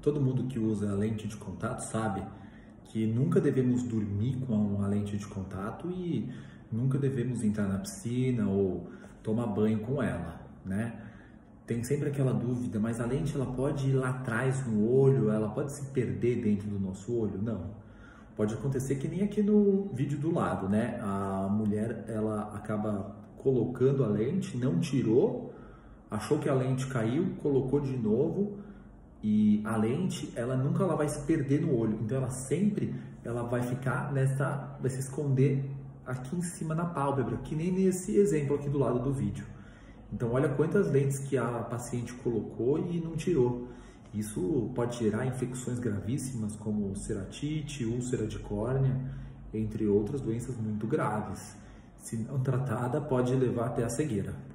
Todo mundo que usa lente de contato sabe que nunca devemos dormir com a lente de contato e nunca devemos entrar na piscina ou tomar banho com ela, né? Tem sempre aquela dúvida, mas a lente ela pode ir lá atrás no olho, ela pode se perder dentro do nosso olho? Não. Pode acontecer que nem aqui no vídeo do lado, né? A mulher ela acaba colocando a lente, não tirou, achou que a lente caiu, colocou de novo. E a lente, ela nunca vai se perder no olho, então ela sempre vai ficar vai se esconder aqui em cima na pálpebra, que nem nesse exemplo aqui do lado do vídeo. Então olha quantas lentes que a paciente colocou e não tirou. Isso pode gerar infecções gravíssimas como ceratite, úlcera de córnea, entre outras doenças muito graves. Se não tratada, pode levar até a cegueira.